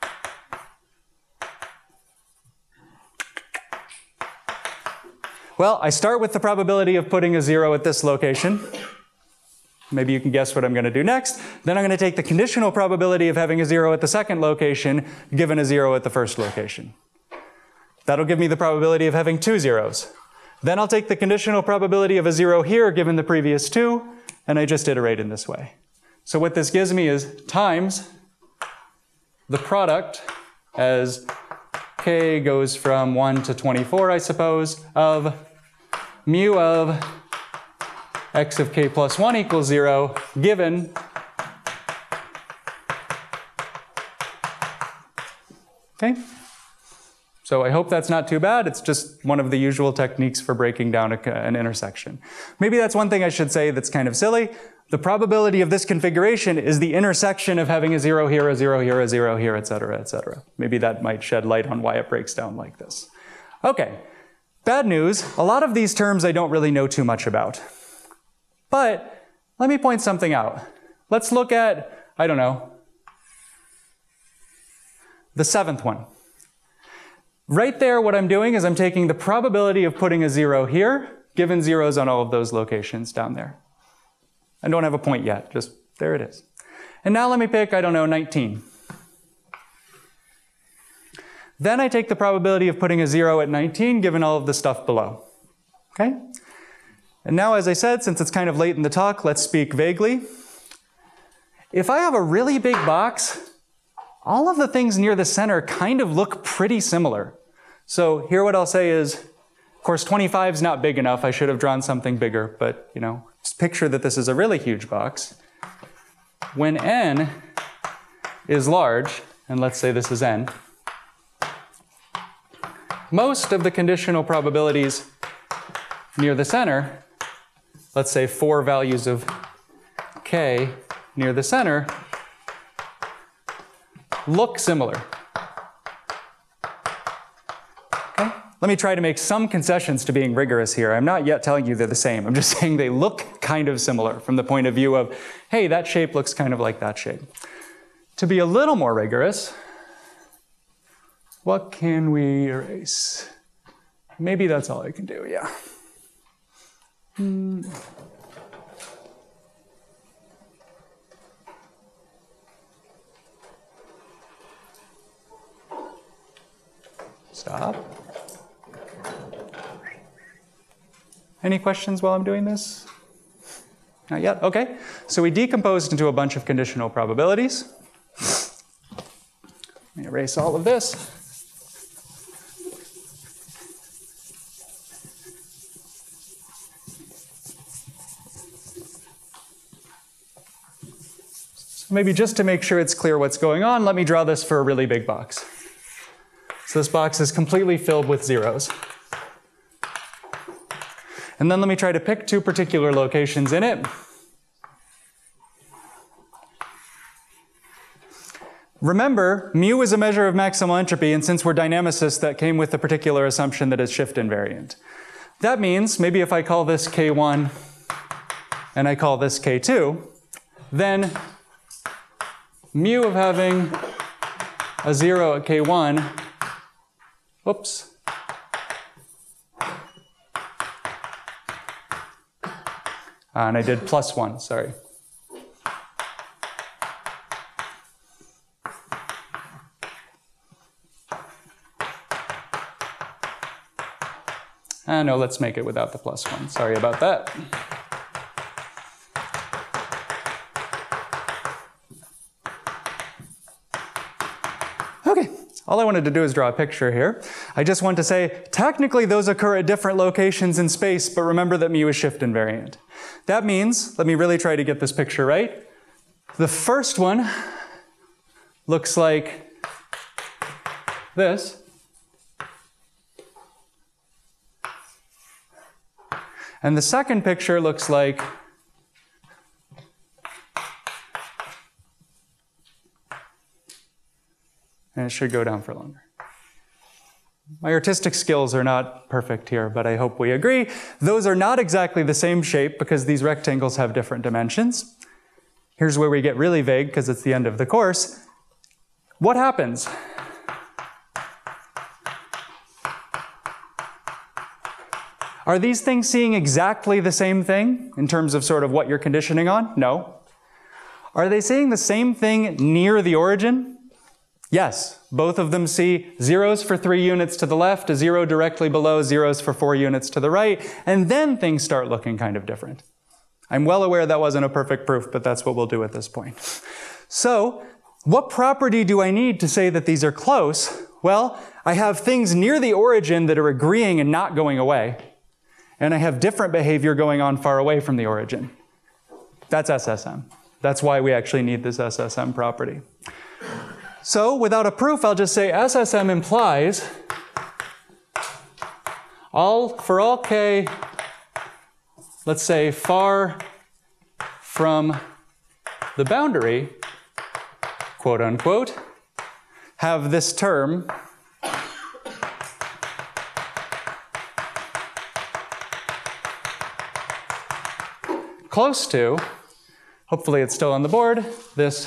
Well, I start with the probability of putting a zero at this location. Maybe you can guess what I'm going to do next. Then I'm going to take the conditional probability of having a zero at the second location, given a zero at the first location. That'll give me the probability of having two zeros. Then I'll take the conditional probability of a zero here, given the previous two, and I just iterate in this way. So what this gives me is times the product as k goes from one to twenty-four, I suppose, of mu of x of k plus one equals zero, given okay? So I hope that's not too bad. It's just one of the usual techniques for breaking down a, an intersection. Maybe that's one thing I should say that's kind of silly. The probability of this configuration is the intersection of having a zero here, a zero here, a zero here, et cetera, et cetera. Maybe that might shed light on why it breaks down like this. Okay, bad news. A lot of these terms I don't really know too much about. But let me point something out. Let's look at, I don't know, the seventh one. Right there, what I'm doing is I'm taking the probability of putting a zero here, given zeros on all of those locations down there. I don't have a point yet, just there it is. And now let me pick, I don't know, nineteen. Then I take the probability of putting a zero at nineteen, given all of the stuff below. Okay? And now, as I said, since it's kind of late in the talk, let's speak vaguely. If I have a really big box, all of the things near the center kind of look pretty similar. So here what I'll say is, of course, twenty-five is not big enough. I should have drawn something bigger, but you know, just picture that this is a really huge box. When n is large, and let's say this is n, most of the conditional probabilities near the center, let's say four values of k near the center, look similar. Okay? Let me try to make some concessions to being rigorous here. I'm not yet telling you they're the same. I'm just saying they look kind of similar from the point of view of, hey, that shape looks kind of like that shape. To be a little more rigorous, what can we erase? Maybe that's all I can do, yeah. Hmm. Stop. Any questions while I'm doing this? Not yet? Okay. So we decomposed into a bunch of conditional probabilities. Let me erase all of this. So maybe just to make sure it's clear what's going on, let me draw this for a really big box. So this box is completely filled with zeros. And then let me try to pick two particular locations in it. Remember, mu is a measure of maximal entropy, and since we're dynamicists, that came with the particular assumption that it's shift invariant. That means, maybe if I call this K one and I call this K two, then mu of having a zero at K one, whoops, and I did plus one, sorry. Ah, no, let's make it without the plus one. Sorry about that. Okay, all I wanted to do is draw a picture here. I just want to say, technically those occur at different locations in space, but remember that mu is shift invariant. That means, let me really try to get this picture right. The first one looks like this. And the second picture looks like and it should go down for longer. My artistic skills are not perfect here, but I hope we agree. Those are not exactly the same shape because these rectangles have different dimensions. Here's where we get really vague because it's the end of the course. What happens? Are these things seeing exactly the same thing in terms of sort of what you're conditioning on? No. Are they seeing the same thing near the origin? Yes. Both of them see zeros for three units to the left, a zero directly below, zeros for four units to the right, and then things start looking kind of different. I'm well aware that wasn't a perfect proof, but that's what we'll do at this point. So, what property do I need to say that these are close? Well, I have things near the origin that are agreeing and not going away. And I have different behavior going on far away from the origin. That's S S M. That's why we actually need this S S M property. So without a proof, I'll just say S S M implies all, for all k, let's say far from the boundary, quote unquote, have this term close to, hopefully it's still on the board, this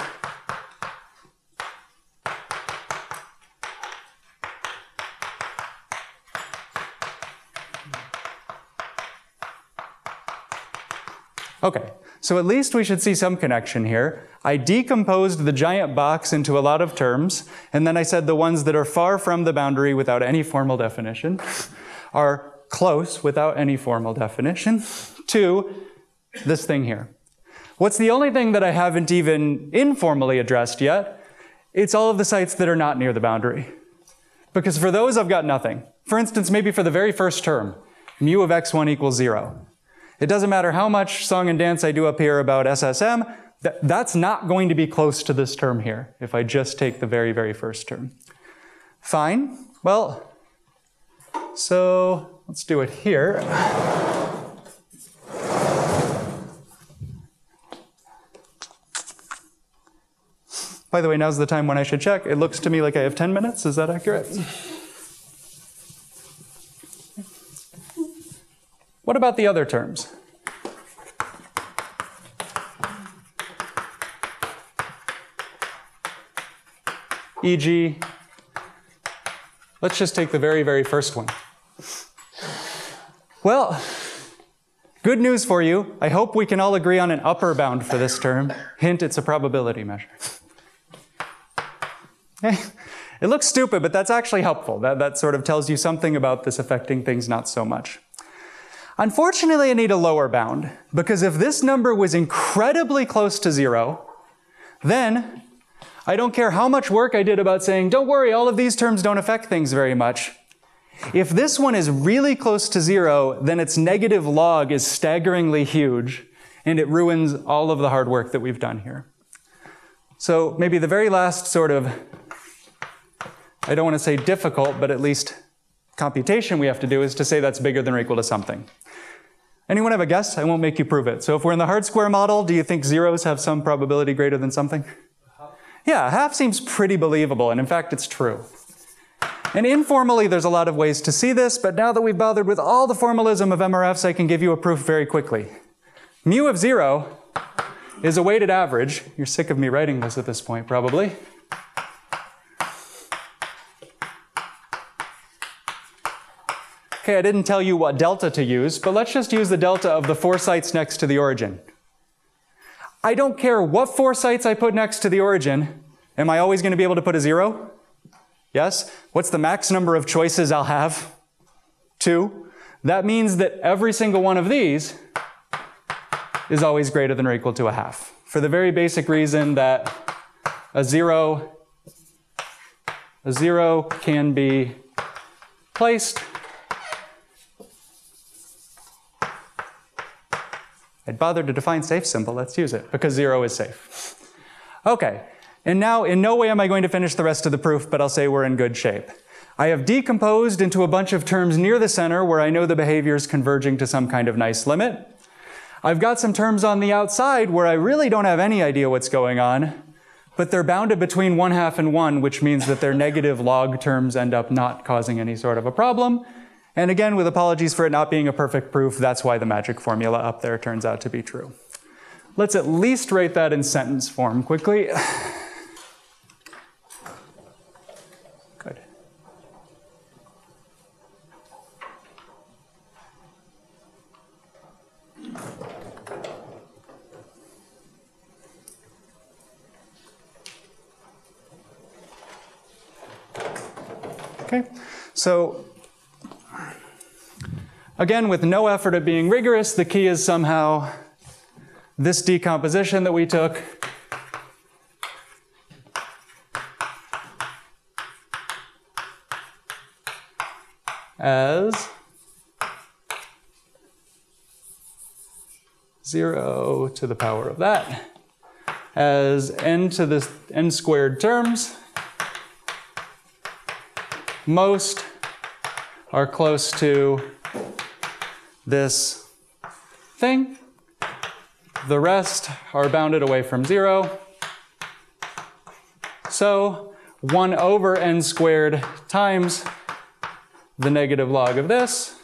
okay, So at least we should see some connection here. I decomposed the giant box into a lot of terms, and then I said the ones that are far from the boundary without any formal definition are close without any formal definition to this thing here. What's the only thing that I haven't even informally addressed yet? It's all of the sites that are not near the boundary. Because for those, I've got nothing. For instance, maybe for the very first term, mu of x one equals zero. It doesn't matter how much song and dance I do up here about S S M, th that's not going to be close to this term here if I just take the very, very first term. Fine. Well, so let's do it here. By the way, now's the time when I should check. It looks to me like I have ten minutes. Is that accurate? What about the other terms? for example, let's just take the very, very first one. Well, good news for you. I hope we can all agree on an upper bound for this term. Hint, it's a probability measure. Okay. It looks stupid, but that's actually helpful. That, that sort of tells you something about this affecting things not so much. Unfortunately, I need a lower bound, because if this number was incredibly close to zero, then I don't care how much work I did about saying, don't worry, all of these terms don't affect things very much. If this one is really close to zero, then its negative log is staggeringly huge, and it ruins all of the hard work that we've done here. So maybe the very last sort of, I don't want to say difficult, but at least computation we have to do is to say that's bigger than or equal to something. Anyone have a guess? I won't make you prove it. So if we're in the hard square model, do you think zeros have some probability greater than something? Yeah, half seems pretty believable, and in fact, it's true. And informally, there's a lot of ways to see this, but now that we've bothered with all the formalism of M R Fs, I can give you a proof very quickly. Mu of zero is a weighted average. You're sick of me writing this at this point, probably. Okay, I didn't tell you what delta to use, but let's just use the delta of the four sites next to the origin. I don't care what four sites I put next to the origin. Am I always going to be able to put a zero? Yes? What's the max number of choices I'll have? Two. That means that every single one of these is always greater than or equal to a half. For the very basic reason that a zero, a zero can be placed. I'd bother to define safe symbol, let's use it, because zero is safe. Okay, and now in no way am I going to finish the rest of the proof, but I'll say we're in good shape. I have decomposed into a bunch of terms near the center where I know the behavior is converging to some kind of nice limit. I've got some terms on the outside where I really don't have any idea what's going on, but they're bounded between one half and one, which means that their negative log terms end up not causing any sort of a problem. And again, with apologies for it not being a perfect proof, that's why the magic formula up there turns out to be true. Let's at least write that in sentence form quickly. Good. Okay, so again, with no effort at being rigorous, the key is somehow this decomposition that we took as zero to the power of that, as n to the n squared terms. Most are close to this thing. The rest are bounded away from zero. So one over n squared times the negative log of this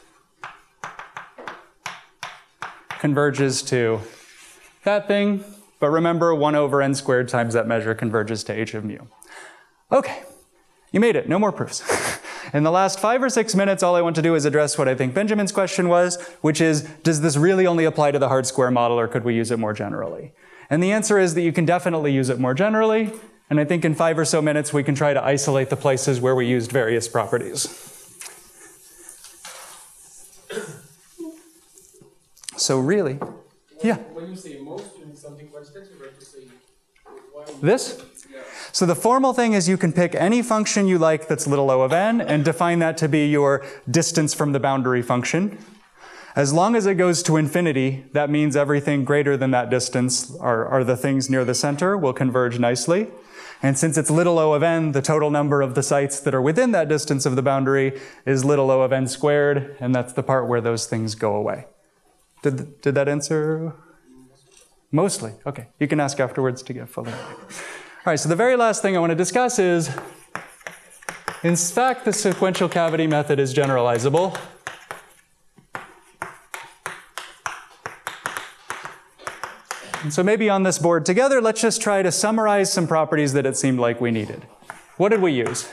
converges to that thing. But remember, one over n squared times that measure converges to h of mu. Okay, you made it. No more proofs. In the last five or six minutes, all I want to do is address what I think Benjamin's question was, which is, does this really only apply to the hard square model, or could we use it more generally? And the answer is that you can definitely use it more generally, and I think in five or so minutes we can try to isolate the places where we used various properties. So really, yeah. When you say most, you mean something quantitative, right? To say why This? Yeah. So the formal thing is you can pick any function you like that's little o of n and define that to be your distance from the boundary function. As long as it goes to infinity, that means everything greater than that distance are, are the things near the center will converge nicely. And since it's little o of n, the total number of the sites that are within that distance of the boundary is little o of n squared, and that's the part where those things go away. Did, did that answer? Mostly. Okay. You can ask afterwards to get fully. All right, so the very last thing I want to discuss is, in fact, the sequential cavity method is generalizable. And so maybe on this board together, let's just try to summarize some properties that it seemed like we needed. What did we use?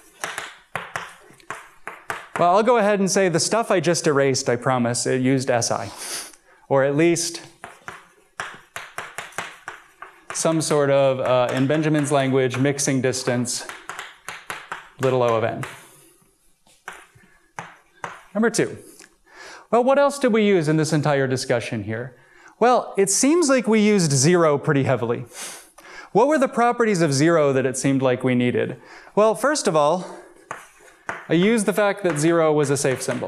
Well, I'll go ahead and say the stuff I just erased, I promise, it used S I. Or at least some sort of, uh, in Benjamin's language, mixing distance, little o of n. Number two. Well, what else did we use in this entire discussion here? Well, it seems like we used zero pretty heavily. What were the properties of zero that it seemed like we needed? Well, first of all, I used the fact that zero was a safe symbol.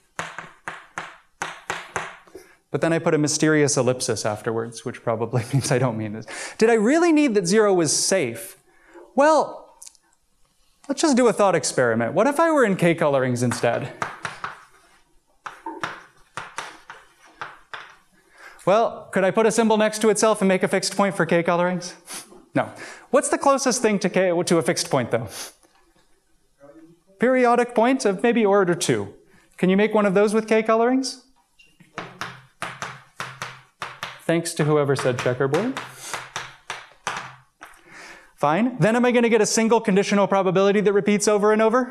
But then I put a mysterious ellipsis afterwards, which probably means I don't mean this. Did I really need that zero was safe? Well, let's just do a thought experiment. What if I were in k-colorings instead? Well, could I put a symbol next to itself and make a fixed point for k-colorings? No. What's the closest thing to, k, to a fixed point, though? Periodic point of maybe order two. Can you make one of those with k-colorings? Thanks to whoever said checkerboard. Fine. Then am I going to get a single conditional probability that repeats over and over?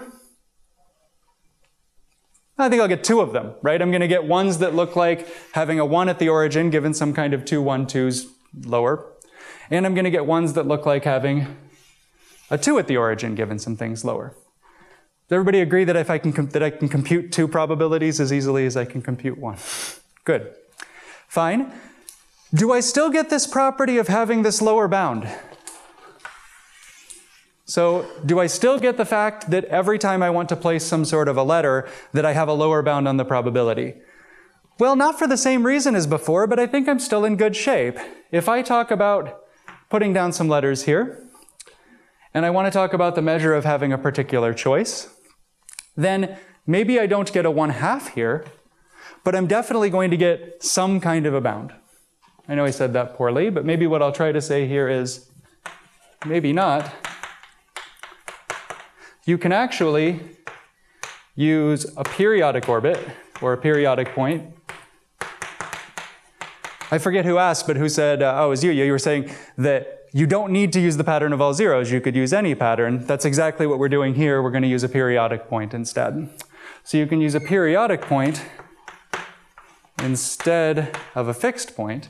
I think I'll get two of them, right? I'm going to get ones that look like having a one at the origin given some kind of two, one, twos lower. And I'm going to get ones that look like having a two at the origin given some things lower. Does everybody agree that if I can that I can compute two probabilities as easily as I can compute one? Good. Fine. Do I still get this property of having this lower bound? So do I still get the fact that every time I want to place some sort of a letter that I have a lower bound on the probability? Well, not for the same reason as before, but I think I'm still in good shape. If I talk about putting down some letters here, and I want to talk about the measure of having a particular choice, then maybe I don't get a one half here, but I'm definitely going to get some kind of a bound. I know I said that poorly, but maybe what I'll try to say here is, maybe not. You can actually use a periodic orbit, or a periodic point. I forget who asked, but who said, uh, oh, it was you, you were saying that you don't need to use the pattern of all zeros, you could use any pattern. That's exactly what we're doing here, we're going to use a periodic point instead. So you can use a periodic point instead of a fixed point.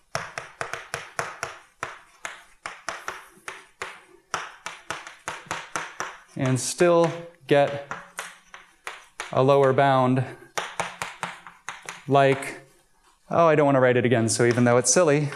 And still get a lower bound like, oh, I don't want to write it again, so even though it's silly,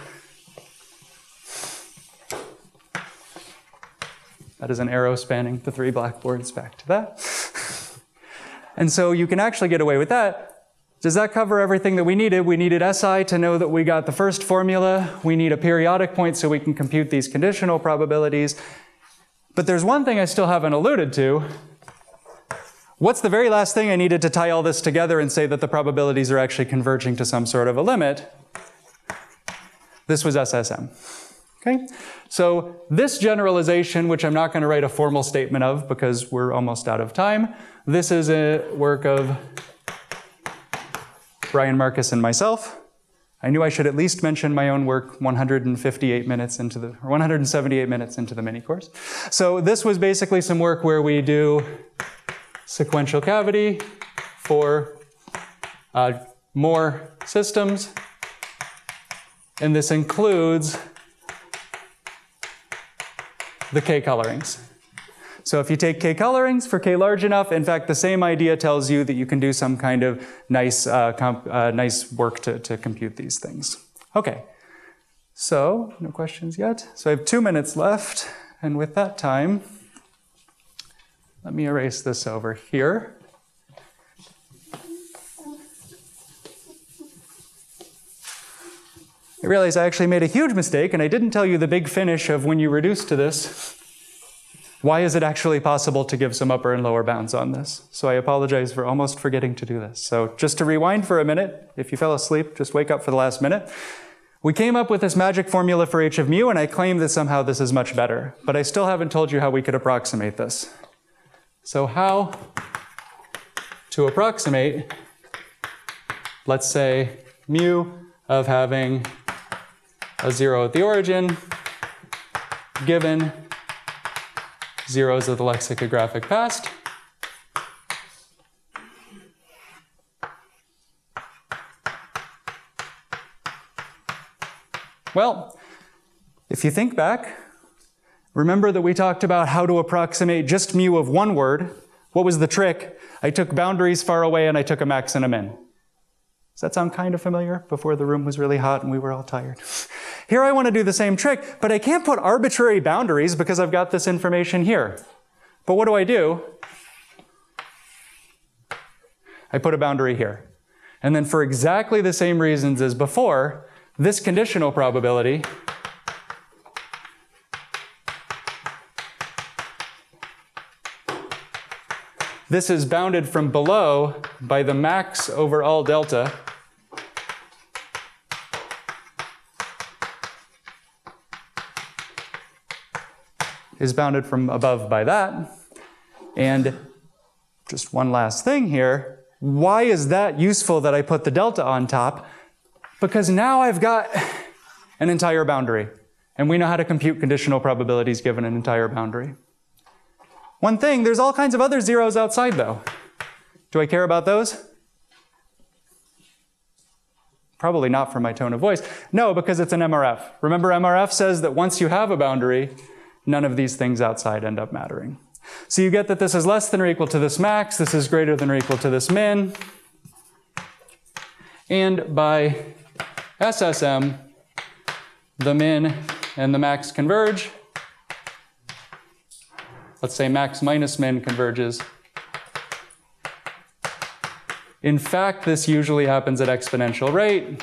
that is an arrow spanning the three blackboards back to that. And so you can actually get away with that. Does that cover everything that we needed? We needed S I to know that we got the first formula. We need a periodic point so we can compute these conditional probabilities. But there's one thing I still haven't alluded to. What's the very last thing I needed to tie all this together and say that the probabilities are actually converging to some sort of a limit? This was S S M. Okay? So this generalization, which I'm not going to write a formal statement of because we're almost out of time, this is a work of Brian Marcus and myself. I knew I should at least mention my own work one hundred fifty-eight minutes into the, or one hundred seventy-eight minutes into the mini course. So this was basically some work where we do sequential cavity for uh, more systems. And this includes the K colorings. So if you take K colorings for K large enough, in fact, the same idea tells you that you can do some kind of nice, uh, comp uh, nice work to, to compute these things. Okay, so no questions yet. So I have two minutes left, and with that time, let me erase this over here. I realize I actually made a huge mistake, and I didn't tell you the big finish of when you reduce to this. Why is it actually possible to give some upper and lower bounds on this? So I apologize for almost forgetting to do this. So just to rewind for a minute, if you fell asleep, just wake up for the last minute. We came up with this magic formula for h of mu, and I claim that somehow this is much better. But I still haven't told you how we could approximate this. So how to approximate, let's say, mu of having a zero at the origin, given zeros of the lexicographic past. Well, if you think back, remember that we talked about how to approximate just mu of one word. What was the trick? I took boundaries far away and I took a max and a min. Does that sound kind of familiar? Before the room was really hot and we were all tired. Here I want to do the same trick, but I can't put arbitrary boundaries because I've got this information here. But what do I do? I put a boundary here. And then for exactly the same reasons as before, this conditional probability this is bounded from below by the max over all delta. Is bounded from above by that. And just one last thing here. Why is that useful that I put the delta on top? Because now I've got an entire boundary. And we know how to compute conditional probabilities given an entire boundary. One thing, there's all kinds of other zeros outside though. Do I care about those? Probably not from my tone of voice. No, because it's an M R F. Remember, M R F says that once you have a boundary, none of these things outside end up mattering. So you get that this is less than or equal to this max, this is greater than or equal to this min. And by S S M, the min and the max converge. Let's say max minus min converges. In fact, this usually happens at exponential rate.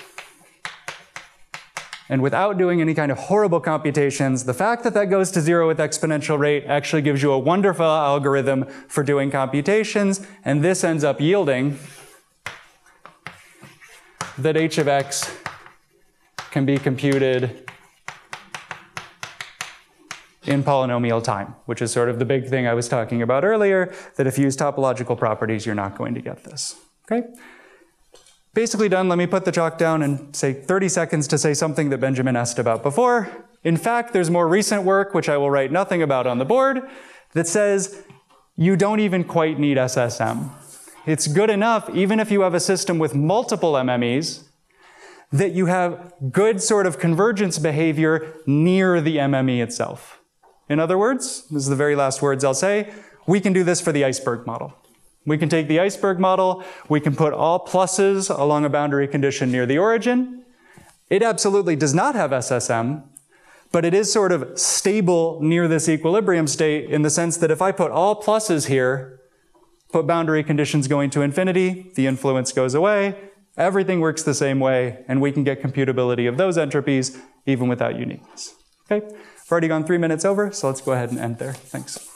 And without doing any kind of horrible computations, the fact that that goes to zero with exponential rate actually gives you a wonderful algorithm for doing computations, and this ends up yielding that h of x can be computed in polynomial time, which is sort of the big thing I was talking about earlier, that if you use topological properties, you're not going to get this. Okay? Basically done. Let me put the chalk down and say thirty seconds to say something that Benjamin asked about before. In fact, there's more recent work, which I will write nothing about on the board, that says you don't even quite need S S M. It's good enough, even if you have a system with multiple M M Es, that you have good sort of convergence behavior near the M M E itself. In other words, this is the very last words I'll say, we can do this for the iceberg model. We can take the iceberg model, we can put all pluses along a boundary condition near the origin. It absolutely does not have S S M, but it is sort of stable near this equilibrium state in the sense that if I put all pluses here, put boundary conditions going to infinity, the influence goes away, everything works the same way, and we can get computability of those entropies even without uniqueness. Okay, I've already gone three minutes over, so let's go ahead and end there. Thanks.